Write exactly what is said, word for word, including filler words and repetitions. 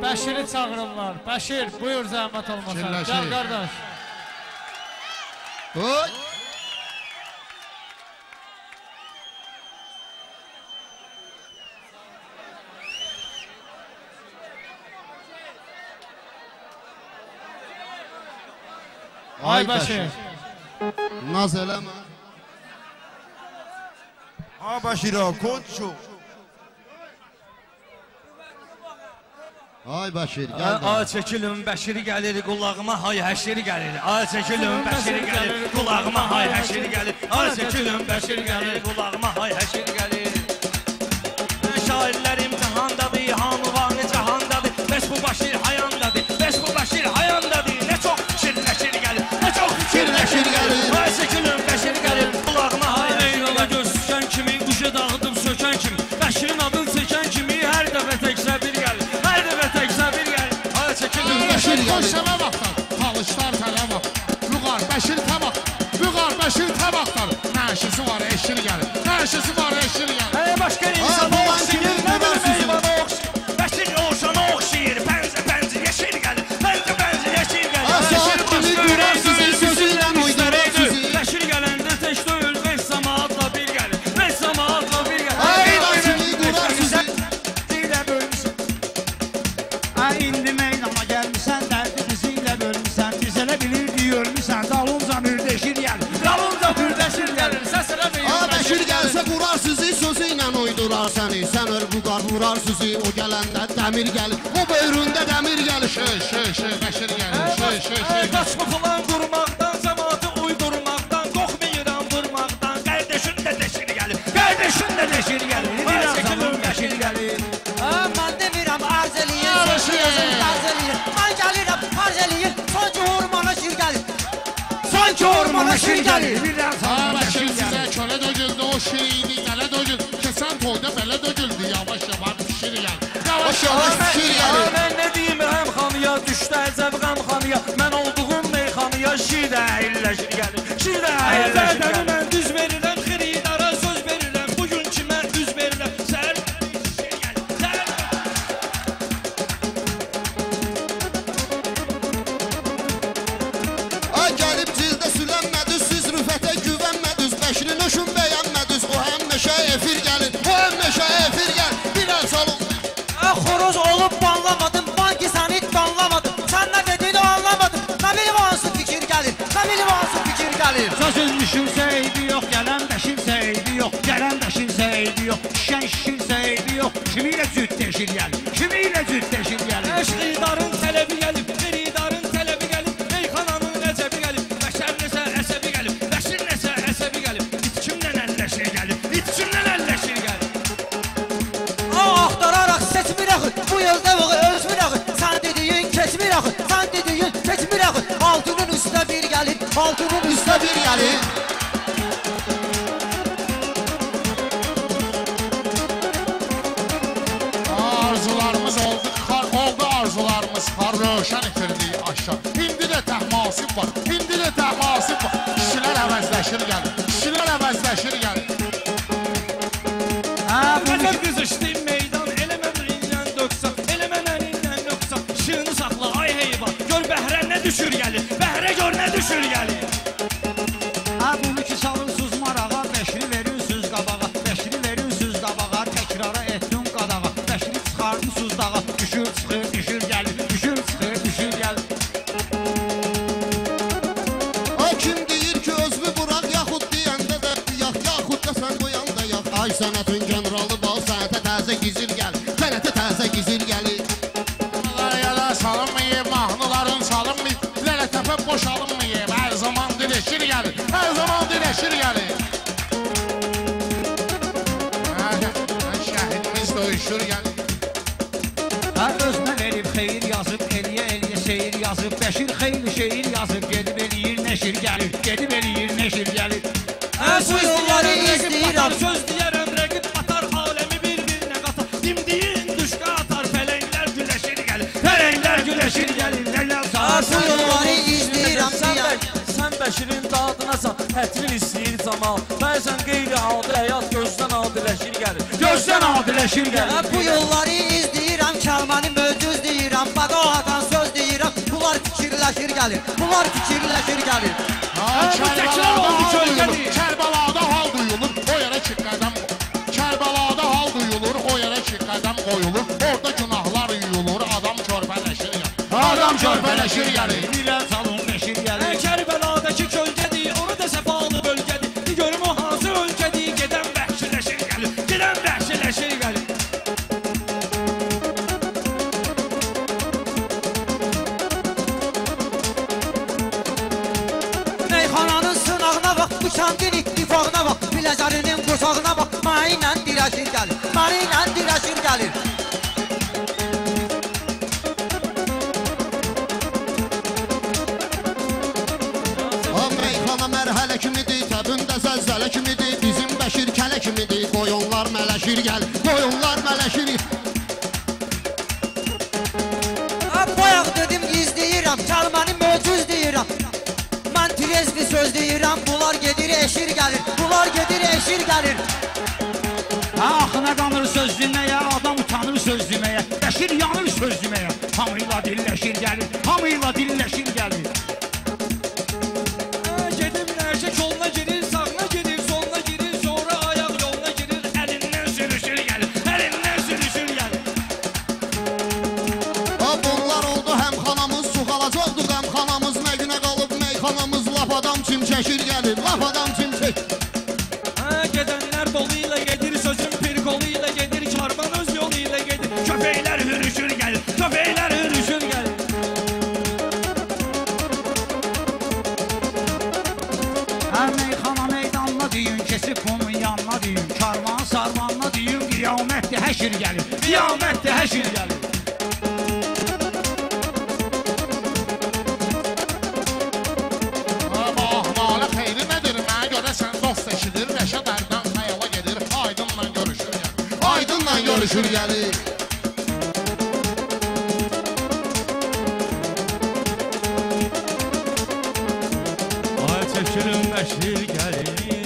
Bəşiri çağırırlar. Bəşir, buyur zəhmət olmasa. Gəl qardaş. Oy! Ay Bəşir. Naz eləmə. Ay Bəşirə, konçu. Ay Bəşir, gəl. Ay çəkilin, Bəşiri gəlir, qulağıma hay həşiri gəlir. Ay çəkilin, Bəşiri gəlir, qulağıma hay həşiri gəlir. Ay çəkilin, Bəşiri gəlir, qulağıma hay həşiri gəlir. Şairlərim cahandadır, hamıvanı cahandadır. Bəs bu Bəşir hayandadır, bəs bu Bəşir hayandadır. Nə çox şirləşir gəlir, nə çox şirləşir gəlir. Ay çəkilin, Bəşiri gəlir, qulağıma hay həşiri gəlir. Göz düşən kimi, quşa dağıdım sökən kimi. Bəşirin adını çəkən kimi hər dəfə təksə bir gəlir. Bəşir qoşana baxlar, talışlar tələ bax. Vüqar, Bəşir təbax, Vüqar, Bəşir təbaxlar. Nəşisi var, eşir gəlir, nəşisi var, eşir gəlir. Həyə başqa insana oxşayır, nə bilim eyvana oxşayır. Bəşir oğuşana oxşayır, bənzi bənzi yeşil gəlir, bənzi bənzi yeşil gəlir. Bəşir başqa ürək sözündən uydurur sizi. Bəşir gələndə tək döyül, beş samaatla bir gəlir, beş samaatla bir gəlir. Ay Bəşiri qurar sizi. Dilə bölmüsən. Ay indi meydana gəlmişsən, dərdimizi ilə bölmüsən. Biz elə bilirdi, ölmüsən, dalınca mürdəşir gəlir, dalınca mürdəşir gəlir. Səs elə bir Ay Bəşir gəlsə qurar sizi, sözü ilə uydurar səni. Sən öl Vüqar vurar sizi, o gələndə dəmir gəlir. O böyründə dəmir gəlir. Şey, şey, şey, Bəşir gəlir, şey, şey, şey. Qaçma falan qurmaqdan, cəmatı uydurmaqdan, qorxmayıram vurmaqdan. Qardaşın da deşir gəlir, qardaşın da deşir gəlir. Ay çəkilin, Bəşir gəlir. Mən demirəm arz eləyir, sözü yazın arz eləyir. Mən gəlirəm arz eləyir, sanki ormana şir gəlir. Sanki ormana şir gəlir. Ay Bəşir sizə kölə dögüldü, o şiriydi, gələ dögüldü. Kesən toyda belə dögüldü, yavaş yavaş pişir gəlir. Yavaş yavaş pişir gəlir. Mən nə deyim həm xanıya, düşdə əzəvqəm xanıya. Mən olduğum meyxanıya şir də əyilləşir gəlir, şir də əyilləşir gəlir. Mən düz verirəm, xiridara söz verirəm. Bugün ki mən düz verirəm, səhər şir gəlir, səhər. Ay gəlib cildə sülənmədüz, siz rüfətə güvənmədüz. Bəşirin öşün bəyənmədüz, o həm meşə efir gəlir, o həm meşə efir gəlir. Bir əl salın. Xoroz olub banlamadım, banki sən hiç banlamadım. Sən nə dediğini anlamadım. Nə bilim hansı fikir gəlir, nə bilim hansı fikir gəlir. Sözün düşürsə eybi yox, gələn bəşirsə eybi yox. Gələn bəşirsə eybi yox, şişən şişirsə eybi yox. Kimi ilə cüt deşir gəlir, kimi ilə cüt deşir gəlir. Eşqidarın tələbi gəlib, xiridarın tələbi gəlib. Meyxananın əcəbi gəlib, bəşər nəsə əsəbi gəlib. Bəşir nəsə əsəbi gəlib, it kimdən əlləşir gəlib, it kimdən əlləşir gəlib. Axtararaq seçmir axı, bu yolda vığı ölçmür axı. Sən dediyin keçmir axı, sən dediyin keçmir axı. Altının üstə bir gəlir, altının üstə bir gəlir. Arzularımız oldu, oldu arzularımız. Xar röşən itirdiyi aşağı. İndi də təhmasib var, indi də təhmasib var. Kişilər əvəzləşir gəlir, kişilər əvəzləşir gəlir. Qəzəb qızışdı meydan, elə mən rinlən döksəm, elə mən əlindən döksəm. Işığını saxla, ay heyvan, gör bəhrə nə düşür gəlir, bəhrə gör nə düşür gəlir. Ha bunu ki salırsız marağa, Bəşiri verirsiniz qabağa. Bəşiri verirsiniz qabağa, təkrara etdin qadağa. Bəşiri çıxardısınız dağa, düşür çıxır, düşür gəlir, düşür çıxır, düşür gəlir. Ay kim deyir ki özünü bırak, yaxud deyəndə də yax, yaxud da sən qoyanda yax. Ay sənətin generalı bal, sənətə təzə gizir gəlir, sənətə təzə gizir gəlir. Qarayala salınmayıb, mahnıların salınmayıb. Lələ təpə boşalınmayıb, hər zaman diləşir gəlir, hər zaman diləşir gəlir. Şəhidimiz döyüşür gəlir. Ha özünə verib xeyir yazıb, eliyə eliyə seyir yazıb. Bəşir xeyli şeir yazıb, gedib eləyir nəşir gəlir, gedib eləyir nəşir gəlir. Bu yolları izləyirəm. Söz deyərəm, rəqib atar, aləmi bir-birinə qatar. Dimdiyin düşqə atar, fələnglər güləşir gəlir, fələnglər güləşir gəlir. Bu yolları izləyirəm deyər. Sən Bəşirin dadınasan, hətrin istəyir camal. Bəzən qeyri-adi həyat gözdən adiləşir gəlir, gözdən adiləşir gəlir. Bu yolları izləyirəm, kəlməni möcüz deyirəm. gəlir. Bunlar fikirləşir gəlir. bu təkrar oldu kölgədir. Kərbəlada hal duyulur, o yerə ki qədəm Kərbəlada hal duyulur, o yerə ki qədəm qoyulur. Orada günahlar yuyulur, adam körpələşir gəlir. Adam körpələşir gəlir. Bilən salon beşir gəlir. Kərbələdəki kölgədir, onu da səfalı bölgədir. De görüm o hansı ölkədir, gedən vəhşiləşir gəlir. Gedən vəhşiləşir gəlir. Meyxananın sınağına bax, bu kəndin ittifaqına bax, Biləcərinin qurşağına bax, məni ilə dirəşir gəlir, məni ilə dirəşir gəlir. O meyxana mərhələ kimidir, təbində zəlzələ kimidir, bizim Bəşir kələ kimidir, qoyunlar mələşir gəlir, qoyunlar mələşir. Bayaq dedim izləyirəm, kəlməni möcüz deyirəm. Mən trezli söz deyirəm, bunlar gedir eşir gəlir, bunlar gedir eşir gəlir. Axına qanır söz deməyə, adam utanır söz deməyə, Bəşir yanır söz deməyə. Hamıyla dilləşir gəlir, hamıyla dilləşir gəlir. Gedim nərşə koluna girir, sağına girir, soluna girir, sonra ayaq yoluna girir, əlindən sürüşür gəlir, əlindən sürüşür gəlir. Bunlar oldu həmxanamız, suxalacaqdı qəmxanamız, nə günə qalıb meyxanamız, laf adam kim çəkir gəlir, laf adam kim çəkir. Gedənlər dolu ilə gedir, sözün bir qolu ilə gedir, karvan öz yolu ilə gedir, köpəklər hürüşür gəlir, köpəklər hürüşür gəlir. Hər meyxana meydanla deyün, kesib bunun yanına deyün, karvan sarvanla deyün, qiyamətdir həşir gəlir, qiyamətdir həşir gəlir. Ahmalı xeyri nədir, mənə görə sən dost eşidir, Rəşad ərdən xəyala gedir, aydınla görüşür gəlir. Aydınla görüşür gəlir. Ay çəkilin Bəşir gəlir,